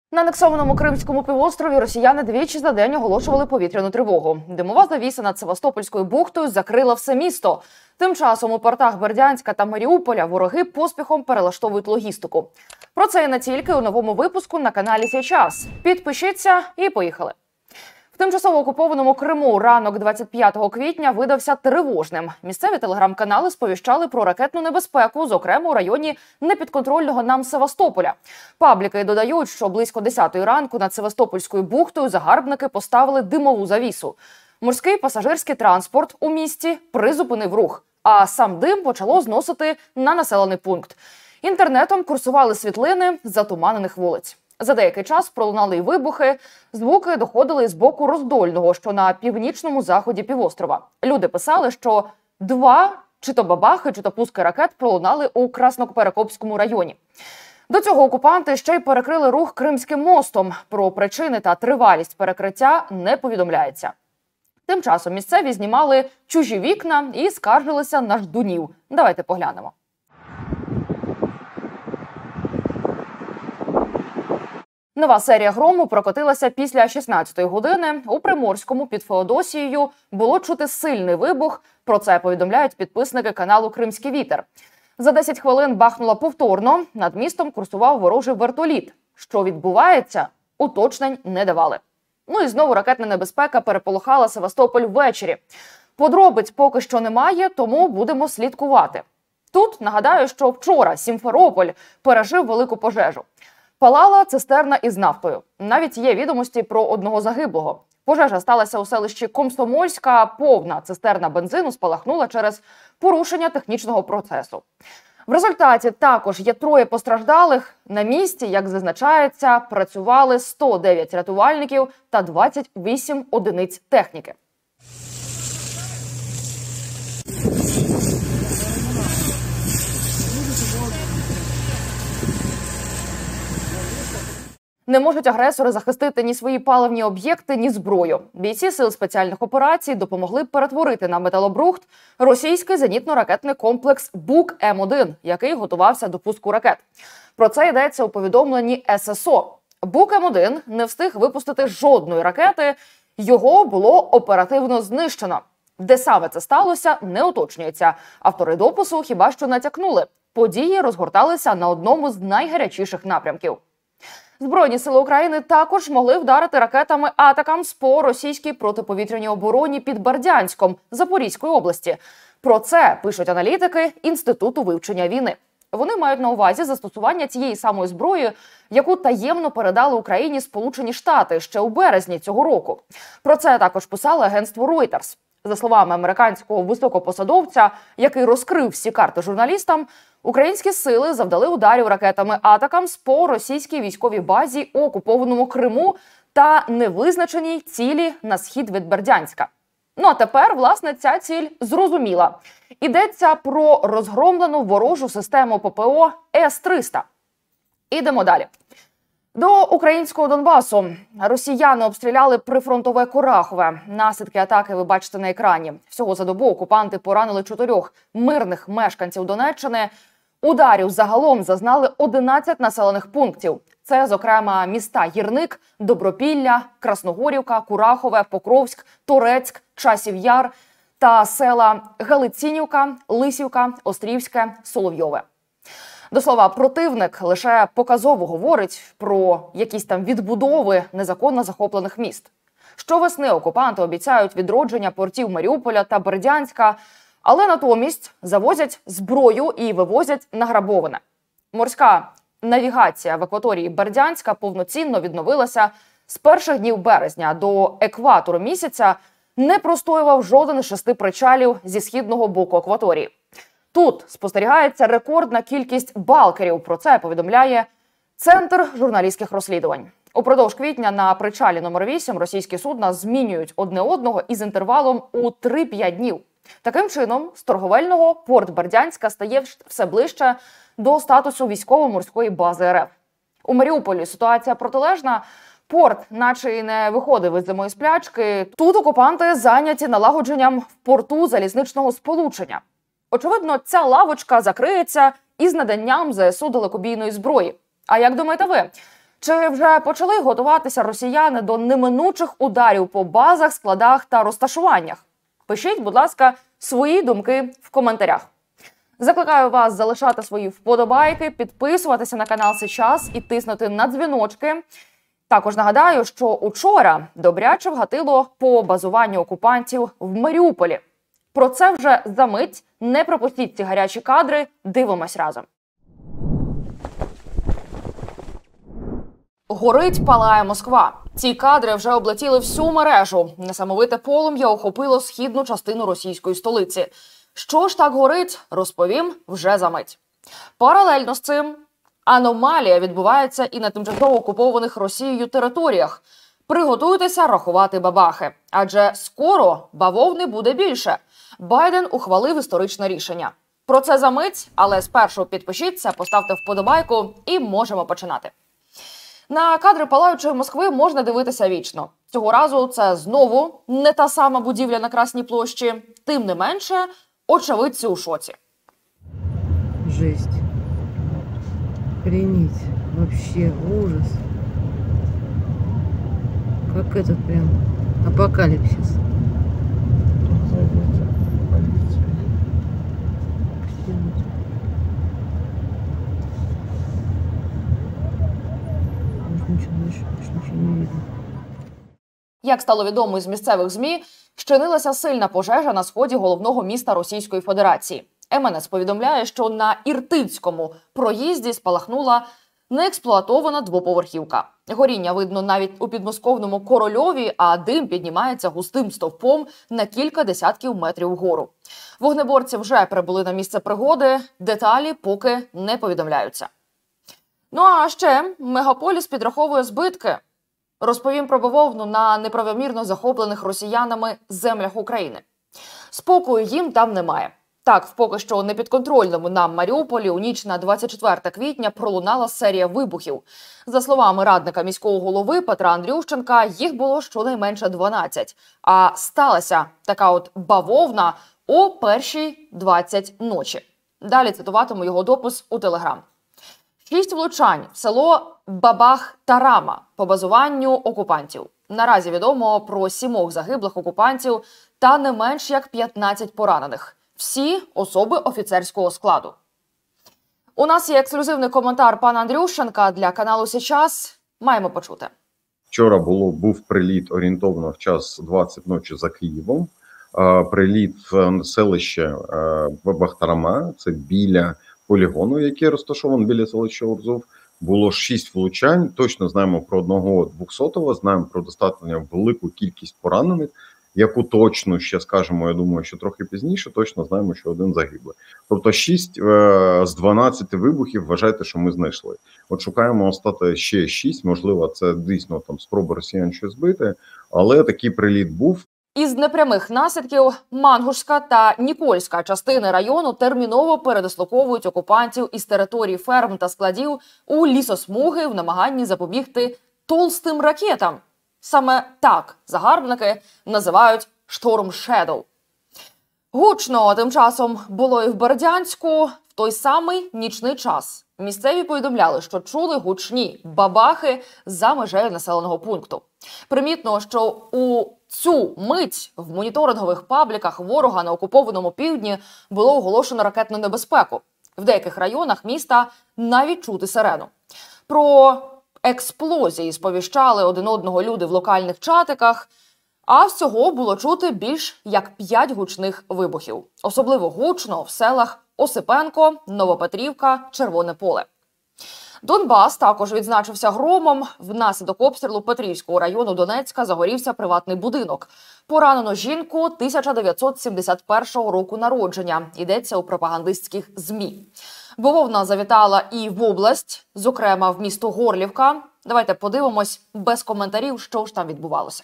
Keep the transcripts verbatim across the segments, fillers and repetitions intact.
На анексованому Кримському півострові росіяни двічі за день оголошували повітряну тривогу. Димова завіса над Севастопольською бухтою закрила все місто. Тим часом у портах Бердянська та Маріуполя вороги поспіхом перелаштовують логістику. Про це і не тільки у новому випуску на каналі «Сейчас». Підпишіться і поїхали. В тимчасово окупованому Криму ранок двадцять п'ятого квітня видався тривожним. Місцеві телеграм-канали сповіщали про ракетну небезпеку, зокрема у районі непідконтрольного нам Севастополя. Пабліки додають, що близько десятої ранку над Севастопольською бухтою загарбники поставили димову завісу. Морський пасажирський транспорт у місті призупинив рух, а сам дим почало зносити на населений пункт. Інтернетом курсували світлини затуманених вулиць. За деякий час пролунали й вибухи. Звуки доходили з боку Роздольного, що на північному заході півострова. Люди писали, що два чи то бабахи, чи то пуски ракет пролунали у Красноперекопському районі. До цього окупанти ще й перекрили рух Кримським мостом. Про причини та тривалість перекриття не повідомляється. Тим часом місцеві знімали чужі вікна і скаржилися на ждунів. Давайте поглянемо. Нова серія грому прокотилася після шістнадцятої години. У Приморському під Феодосією було чути сильний вибух. Про це повідомляють підписники каналу «Кримський вітер». За десять хвилин бахнуло повторно. Над містом курсував ворожий вертоліт. Що відбувається, уточнень не давали. Ну і знову ракетна небезпека переполохала Севастополь ввечері. Подробиць поки що немає, тому будемо слідкувати. Тут нагадаю, що вчора Сімферополь пережив велику пожежу. Палала цистерна із нафтою. Навіть є відомості про одного загиблого. Пожежа сталася у селищі Комсомольська. Повна цистерна бензину спалахнула через порушення технічного процесу. В результаті також є троє постраждалих. На місці, як зазначається, працювали сто дев'ять рятувальників та двадцять вісім одиниць техніки. Не можуть агресори захистити ні свої паливні об'єкти, ні зброю. Бійці Сил спеціальних операцій допомогли перетворити на металобрухт російський зенітно-ракетний комплекс Бук М один, який готувався до пуску ракет. Про це йдеться у повідомленні С С О. Бук М один не встиг випустити жодної ракети, його було оперативно знищено. Де саме це сталося, не уточнюється. Автори допису хіба що натякнули. Події розгорталися на одному з найгарячіших напрямків. Збройні сили України також могли вдарити ракетами «Атакамс» по російській протиповітряній обороні під Бердянськом Запорізької області. Про це пишуть аналітики Інституту вивчення війни. Вони мають на увазі застосування цієї самої зброї, яку таємно передали Україні Сполучені Штати ще у березні цього року. Про це також писало агентство Reuters. За словами американського високопосадовця, який розкрив всі карти журналістам, українські сили завдали ударів ракетами «Атакамс» по російській військовій базі у окупованому Криму та невизначеній цілі на схід від Бердянська. Ну а тепер, власне, ця ціль зрозуміла. Йдеться про розгромлену ворожу систему П П О С триста. Ідемо далі. До українського Донбасу. Росіяни обстріляли прифронтове Курахове. Наслідки атаки ви бачите на екрані. Всього за добу окупанти поранили чотирьох мирних мешканців Донеччини. Ударів загалом зазнали одинадцять населених пунктів. Це, зокрема, міста Гірник, Добропілля, Красногорівка, Курахове, Покровськ, Торецьк, Часів Яр та села Галицинівка, Лисівка, Острівське, Соловйове. До слова, противник лише показово говорить про якісь там відбудови незаконно захоплених міст. Щовесни окупанти обіцяють відродження портів Маріуполя та Бердянська, але натомість завозять зброю і вивозять награбоване. Морська навігація в акваторії Бердянська повноцінно відновилася з перших днів березня. До екватору місяця не простоював жоден із шести причалів зі східного боку акваторії. Тут спостерігається рекордна кількість балкерів. Про це повідомляє Центр журналістських розслідувань. Упродовж квітня на причалі номер вісім російські судна змінюють одне одного із інтервалом у три-п'ять днів. Таким чином, з торговельного порт Бердянська стає все ближче до статусу військово-морської бази Р Ф. У Маріуполі ситуація протилежна. Порт наче і не виходив із зимої сплячки. Тут окупанти зайняті налагодженням в порту залізничного сполучення. Очевидно, ця лавочка закриється із наданням З С У далекобійної зброї. А як думаєте ви? Чи вже почали готуватися росіяни до неминучих ударів по базах, складах та розташуваннях? Пишіть, будь ласка, свої думки в коментарях. Закликаю вас залишати свої вподобайки, підписуватися на канал «Сейчас» і тиснути на дзвіночки. Також нагадаю, що учора добряче вгатило по базуванню окупантів в Маріуполі. Про це вже за мить. Не пропустіть ці гарячі кадри, дивимось разом. Горить, палає Москва. Ці кадри вже облетіли всю мережу. Несамовите полум'я охопило східну частину російської столиці. Що ж так горить, розповім вже за мить. Паралельно з цим аномалія відбувається і на тимчасово окупованих Росією територіях. Приготуйтеся рахувати бабахи, адже скоро бавовни буде більше. Байден ухвалив історичне рішення. Про це за мить, але спершу підпишіться, поставте вподобайку і можемо починати. На кадри палаючої Москви можна дивитися вічно. Цього разу це знову не та сама будівля на Красній площі. Тим не менше, очевидці у шоці. Жесть. Охренеть. Вообще ужас. Как этот прям апокалипсис. Як стало відомо із місцевих ЗМІ, щинилася сильна пожежа на сході головного міста Російської Федерації. ем ен ес повідомляє, що на Іртицькому проїзді спалахнула неексплуатована двоповерхівка. Горіння видно навіть у підмосковному Корольові, а дим піднімається густим стовпом на кілька десятків метрів вгору. Вогнеборці вже прибули на місце пригоди, деталі поки не повідомляються. Ну а ще мегаполіс підраховує збитки. Розповім про бавовну на неправомірно захоплених росіянами землях України. Спокою їм там немає. Так, в поки що непідконтрольному нам Маріуполі у ніч на двадцять четверте квітня пролунала серія вибухів. За словами радника міського голови Петра Андрющенка, їх було щонайменше дванадцять. А сталася така от бавовна о першій двадцять ночі. Далі цитуватиму його допис у Телеграм. Шість влучань в село Бабах-Тарама по базуванню окупантів. Наразі відомо про сімох загиблих окупантів та не менш як п'ятнадцять поранених. Всі особи офіцерського складу. У нас є ексклюзивний коментар пана Андрющенка для каналу «Сейчас». Маємо почути. Вчора було, був приліт орієнтовно в час двадцять ночі за Києвом. Приліт в селище Бабах-Тарама, це біля полігону, який розташований біля селища Орзов. Було шість влучань, точно знаємо про одного двохсотого, знаємо про достатньо велику кількість поранених, яку точно ще скажемо, я думаю, що трохи пізніше, точно знаємо, що один загиблий. Тобто шість е з дванадцяти вибухів, вважайте, що ми знайшли. От шукаємо остати ще шість, можливо, це дійсно там спроба росіян щось збити, але такий приліт був. Із непрямих наслідків Мангушська та Нікольська частини району терміново передислоковують окупантів із території ферм та складів у лісосмуги в намаганні запобігти толстим ракетам. Саме так загарбники називають «Шторм Шедоу». Гучно тим часом було і в Бердянську в той самий нічний час. Місцеві повідомляли, що чули гучні бабахи за межею населеного пункту. Примітно, що у цю мить в моніторингових пабліках ворога на окупованому півдні було оголошено ракетну небезпеку. В деяких районах міста навіть чути сирену. Про експлозії сповіщали один одного люди в локальних чатиках, а всього було чути більш як п'ять гучних вибухів. Особливо гучно в селах Осипенко, Новопетрівка, Червоне Поле. Донбас також відзначився громом. Внаслідок обстрілу Петрівського району Донецька загорівся приватний будинок. Поранено жінку тисяча дев'ятсот сімдесят першого року народження. Йдеться у пропагандистських ЗМІ. Бавовна завітала і в область, зокрема в місто Горлівка. Давайте подивимось без коментарів, що ж там відбувалося.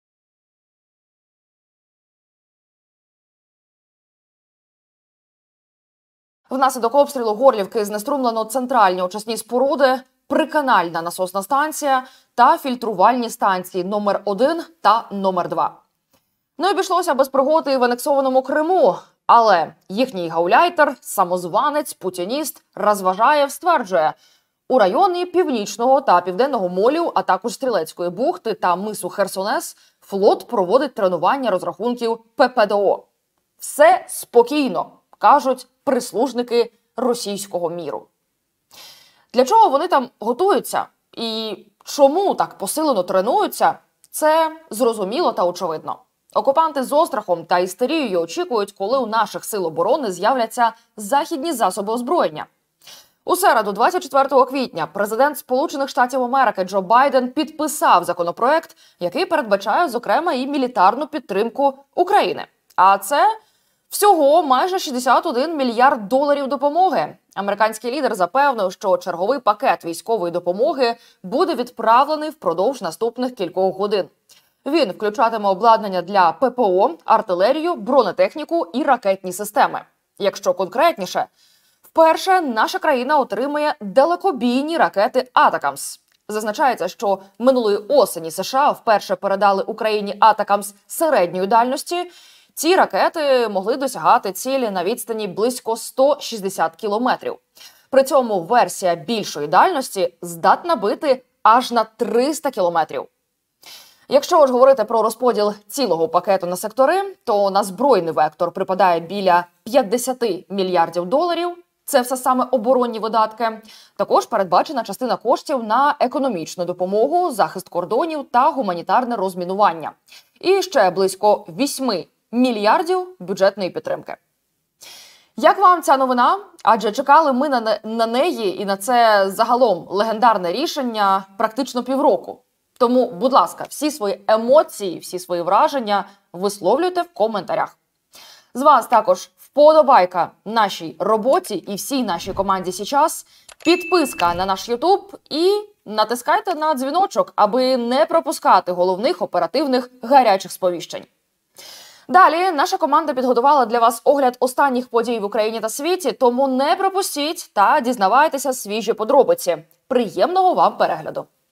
Внаслідок обстрілу Горлівки знеструмлено центральні очисні споруди, приканальна насосна станція та фільтрувальні станції номер один та номер два. Не обійшлося без пригод і в анексованому Криму, але їхній гауляйтер, самозванець, путініст Розважаєв стверджує, У районі Північного та Південного молів, а також Стрілецької бухти та мису Херсонес флот проводить тренування розрахунків Пе Пе Де О. Все спокійно, кажуть прислужники російського міру. Для чого вони там готуються і чому так посилено тренуються, це зрозуміло та очевидно. Окупанти з острахом та істерією очікують, коли у наших сил оборони з'являться західні засоби озброєння. У середу, двадцять четвертого квітня, президент Сполучених Штатів Америки Джо Байден підписав законопроект, який передбачає, зокрема, і мілітарну підтримку України. А це всього майже шістдесят один мільярд доларів допомоги. Американський лідер запевнив, що черговий пакет військової допомоги буде відправлений впродовж наступних кількох годин. Він включатиме обладнання для Пе Пе О, артилерію, бронетехніку і ракетні системи. Якщо конкретніше, вперше наша країна отримає далекобійні ракети «Атакамс». Зазначається, що минулої осені США вперше передали Україні «Атакамс» середньої дальності. Ці ракети могли досягати цілі на відстані близько сто шістдесят кілометрів. При цьому версія більшої дальності здатна бити аж на триста кілометрів. Якщо ж говорити про розподіл цілого пакету на сектори, то на збройний вектор припадає біля п'ятдесят мільярдів доларів. Це все саме оборонні видатки. Також передбачена частина коштів на економічну допомогу, захист кордонів та гуманітарне розмінування. І ще близько вісім мільярдів бюджетної підтримки. Як вам ця новина? Адже чекали ми на, не, на неї і на це загалом легендарне рішення практично півроку. Тому, будь ласка, всі свої емоції, всі свої враження висловлюйте в коментарях. З вас також вподобайка нашій роботі і всій нашій команді «Січас», підписка на наш Ютуб і натискайте на дзвіночок, аби не пропускати головних оперативних гарячих сповіщень. Далі наша команда підготувала для вас огляд останніх подій в Україні та світі, тому не пропустіть та дізнавайтеся свіжі подробиці. Приємного вам перегляду!